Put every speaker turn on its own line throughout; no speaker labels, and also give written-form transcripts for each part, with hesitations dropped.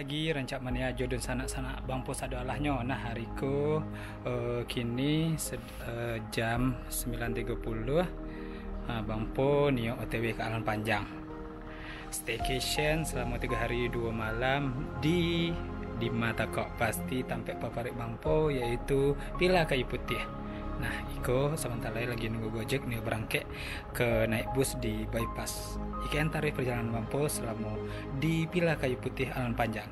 lagi rancak mania jodoh sanak-sanak bang pos adalahnya. Nah hariku kini jam 9.30 bang po nio OTW ke Alan Panjang staycation selama 3 hari 2 malam di mata kok pasti tampak favorit bang po yaitu Pila Kayu Putih. Nah, Iko sebentar lagi nunggu Gojek nih berangkat ke naik bus di bypass. Ikan tarif perjalanan Bang Po selama di Pila Kayu Putih Alan Panjang.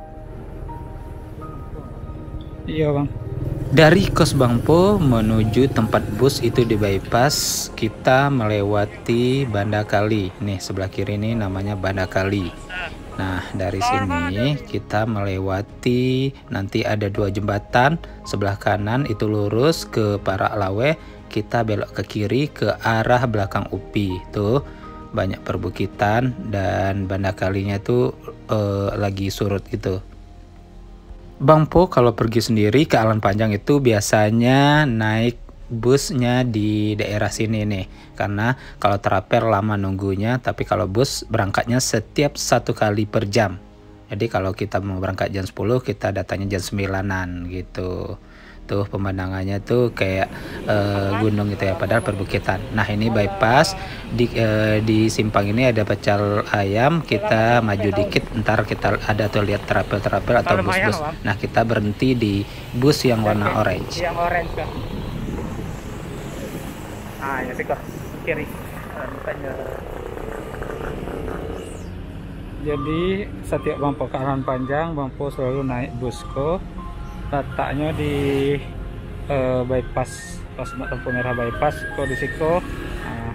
Iya Bang. Dari kos Bang Po menuju tempat bus itu di bypass, kita melewati Banda Kali. Nih sebelah kiri ini namanya Banda Kali. Nah dari sini kita melewati nanti ada 2 jembatan, sebelah kanan itu lurus ke Parak Lawe, kita belok ke kiri ke arah belakang UPI. Tuh banyak perbukitan dan Banda Kalinya tuh lagi surut gitu. Bang Po kalau pergi sendiri ke Alan Panjang itu biasanya naik busnya di daerah sini nih, karena kalau travel lama nunggunya, tapi kalau bus berangkatnya setiap 1 kali per jam. Jadi kalau kita mau berangkat jam 10 kita datangnya jam 9-an gitu. Tuh pemandangannya tuh kayak gunung gitu ya, padahal perbukitan. Nah ini bypass di simpang ini ada pecal ayam, kita maju dikit ntar kita ada tuh lihat travel atau bus-bus. Nah kita berhenti di bus yang warna orange. Yang orange kan. Ah ya sih kok kiri. Jadi setiap Bang Po ke Alan Panjang, Bang Po selalu naik busko. Letaknya di bypass, pas lampu merah bypass, kok di siko. Nah.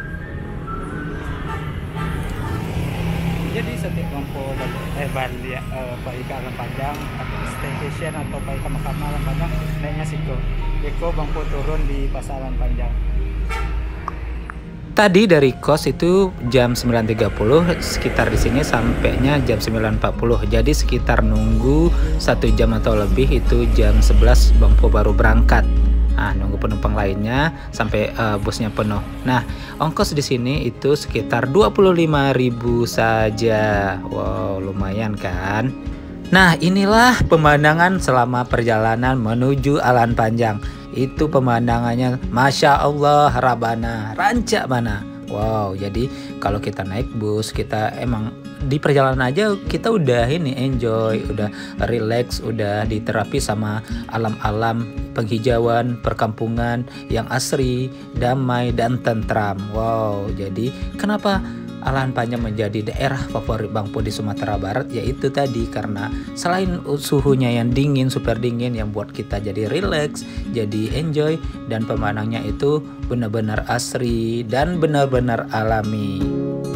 Jadi setiap Bang Po balik pergi ke Alan Panjang atau staycation atau pergi ke makam Alan Panjang, naiknya siko. Deko Bang Po turun di pasar Alan Panjang. Tadi dari kos itu jam 9.30, sekitar di sini sampainya jam 9.40. Jadi sekitar nunggu 1 jam atau lebih, itu jam 11 Bang Po baru berangkat. Nah, nunggu penumpang lainnya sampai busnya penuh. Nah, ongkos di sini itu sekitar 25.000 saja. Wow, lumayan kan? Nah, inilah pemandangan selama perjalanan menuju Alan Panjang. Itu pemandangannya Masya Allah, Rabana, rancak mana. Wow, jadi kalau kita naik bus, kita emang di perjalanan aja kita udah ini enjoy, udah relax, udah diterapi sama alam-alam, penghijauan, perkampungan yang asri, damai dan tentram. Wow, jadi kenapa Alan Panjang menjadi daerah favorit Bang Po di Sumatera Barat, yaitu tadi karena selain suhunya yang dingin, super dingin yang buat kita jadi relax, jadi enjoy, dan pemandangannya itu benar-benar asri dan benar-benar alami.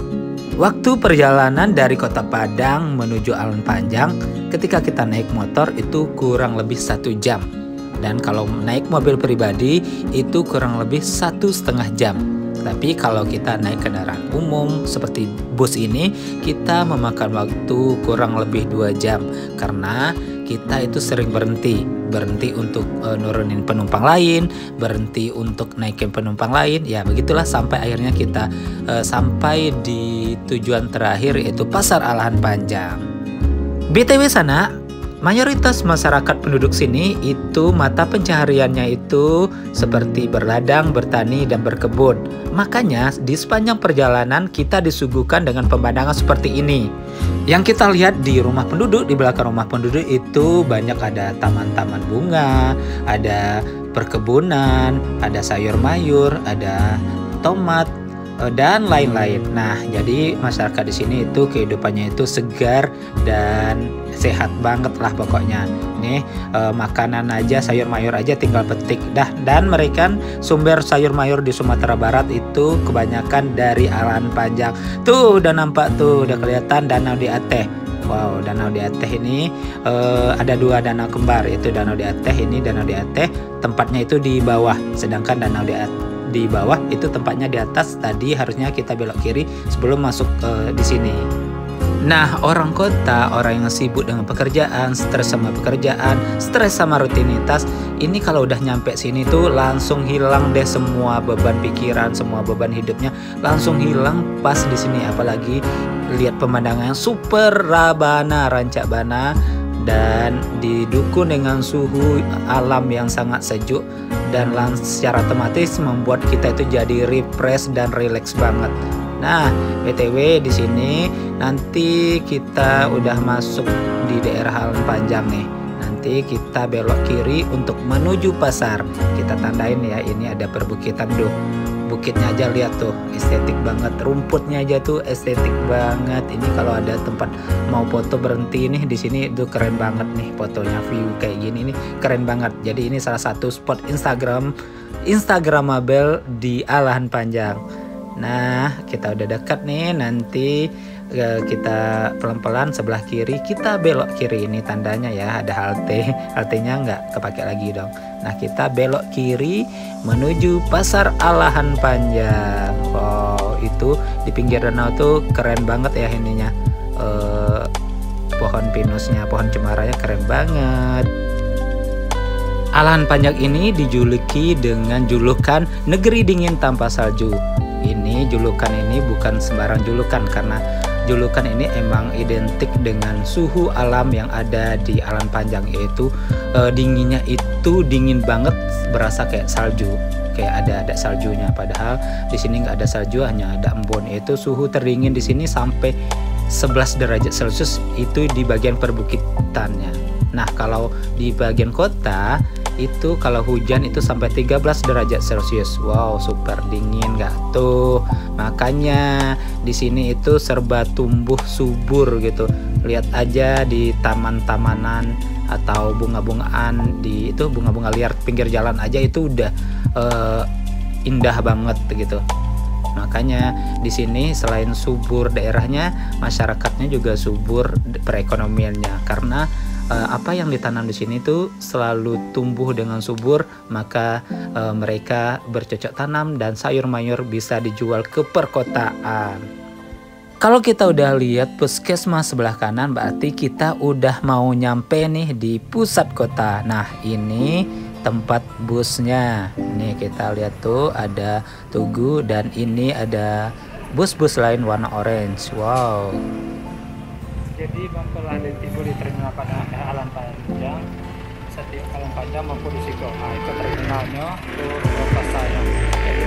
Waktu perjalanan dari Kota Padang menuju Alan Panjang ketika kita naik motor itu kurang lebih 1 jam, dan kalau naik mobil pribadi itu kurang lebih 1,5 jam. Tapi kalau kita naik kendaraan umum seperti bus ini, kita memakan waktu kurang lebih 2 jam karena kita itu sering berhenti untuk nurunin penumpang lain, berhenti untuk naikin penumpang lain. Ya begitulah sampai akhirnya kita sampai di tujuan terakhir, yaitu Pasar Alan Panjang. BTW sana, mayoritas masyarakat penduduk sini itu mata pencahariannya itu seperti berladang, bertani, dan berkebun. Makanya di sepanjang perjalanan kita disuguhkan dengan pemandangan seperti ini. Yang kita lihat di rumah penduduk, di belakang rumah penduduk itu banyak ada taman-taman bunga, ada perkebunan, ada sayur mayur, ada tomat, dan lain-lain. Nah, jadi masyarakat di sini itu kehidupannya itu segar dan sehat banget lah pokoknya. Nih makanan aja, sayur mayur aja tinggal petik dah. Dan mereka sumber sayur mayur di Sumatera Barat itu kebanyakan dari Alan Panjang. Tuh udah nampak tuh, udah kelihatan danau di Ateh. Wow, danau di Ateh ini ada 2 danau kembar, yaitu danau di Ateh ini, danau di Ateh tempatnya itu di bawah, sedangkan danau di bawah itu tempatnya di atas. Tadi harusnya kita belok kiri sebelum masuk di sini. Nah, orang kota, orang yang sibuk dengan pekerjaan, stres sama pekerjaan, stres sama rutinitas, ini kalau udah nyampe sini tuh langsung hilang deh semua beban pikiran, semua beban hidupnya langsung hilang pas di sini. Apalagi lihat pemandangan super rabana, rancak bana, dan didukung dengan suhu alam yang sangat sejuk dan secara otomatis membuat kita itu jadi refresh dan relax banget. Nah, BTW di sini nanti kita udah masuk di daerah Alan Panjang nih. Nanti kita belok kiri untuk menuju pasar. Kita tandain ya, ini ada perbukitan tuh. Bukitnya aja lihat tuh, estetik banget. Rumputnya aja tuh estetik banget. Ini kalau ada tempat mau foto berhenti nih di sini itu keren banget nih fotonya, view kayak gini nih keren banget. Jadi ini salah satu spot Instagramable di Alan Panjang. Nah, kita udah dekat nih, nanti kita pelan-pelan sebelah kiri, kita belok kiri. Ini tandanya ya, ada haltenya nggak kepake lagi dong. Nah, kita belok kiri menuju Pasar Alahan Panjang. Wow, itu di pinggir danau tuh keren banget ya ininya, pohon pinusnya, pohon cemaranya keren banget. Alahan Panjang ini dijuluki dengan julukan negeri dingin tanpa salju. Ini julukan ini bukan sembarang julukan, karena julukan ini emang identik dengan suhu alam yang ada di Alan Panjang, yaitu dinginnya itu dingin banget, berasa kayak salju, kayak ada saljunya. Padahal di sini nggak ada salju, hanya ada embun. Itu suhu terdingin di sini sampai 11 derajat Celcius itu di bagian perbukitannya. Nah, kalau di bagian kota itu kalau hujan itu sampai 13 derajat Celcius. Wow, super dingin nggak tuh? Makanya di sini itu serba tumbuh subur gitu. Lihat aja di taman-tamanan atau bunga-bungaan, di itu bunga-bunga liar pinggir jalan aja itu udah indah banget gitu. Makanya di sini selain subur daerahnya, masyarakatnya juga subur perekonomiannya, karena apa yang ditanam di sini tuh selalu tumbuh dengan subur, maka mereka bercocok tanam dan sayur mayur bisa dijual ke perkotaan. Kalau kita udah lihat puskesmas sebelah kanan, berarti kita udah mau nyampe nih di pusat kota. Nah, ini tempat busnya. Nih kita lihat tuh ada Tugu, dan ini ada bus-bus lain warna orange. Wow. Jadi bangkelan di timbul di terminal pada Alan Panjang, setiap Alan Panjang maupun di situ. Nah, itu terminalnya tuh lokasi saya. Jadi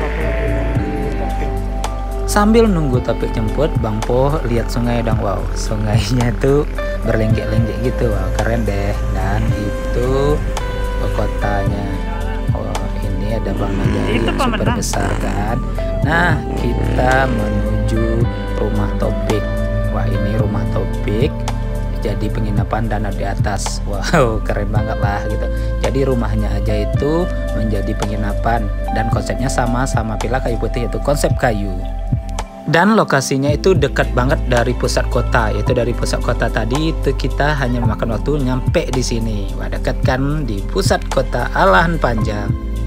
sambil nunggu topik jemput, Bang Po lihat sungai dong. Wow, sungainya tuh berlenggek-lenggek gitu. Wow, keren deh. Dan itu kotanya. Oh, ini ada Bang Najari yang super besar kan. Nah, kita menuju rumah Topik. Wah, ini rumah Topik jadi penginapan danau di atas. Wow, keren banget lah gitu. Jadi rumahnya aja itu menjadi penginapan, dan konsepnya sama Villa Kayu Putih, itu konsep kayu. Dan lokasinya itu dekat banget dari pusat kota, yaitu dari pusat kota tadi itu kita hanya memakan waktu nyampe di sini. Wah, dekat kan di pusat kota Alan Panjang.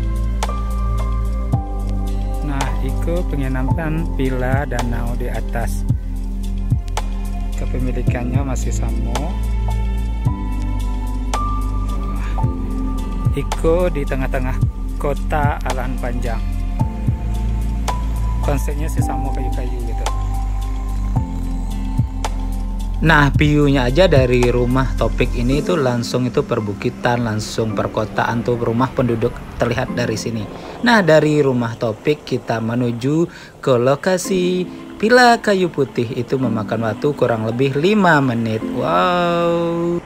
Nah, itu penginapan Villa Danau di Atas. Kepemilikannya masih sama. Iko di tengah-tengah kota Alan Panjang. Konsepnya sih sama kayu-kayu gitu. Nah, view-nya aja dari rumah Topik ini tuh langsung itu perbukitan, langsung perkotaan tuh, rumah penduduk terlihat dari sini. Nah, dari rumah Topik kita menuju ke lokasi Villa Kayu Putih, itu memakan waktu kurang lebih 5 menit. Wow.